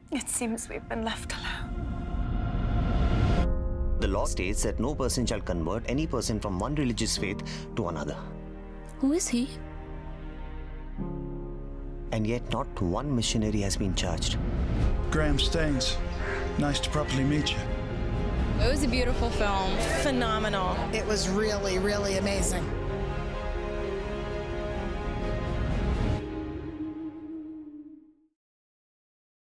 It seems we've been left alone. The law states that no person shall convert any person from one religious faith to another. Who is he? And yet not one missionary has been charged. Graham Staines, nice to properly meet you. It was a beautiful film. Phenomenal. It was really, really amazing.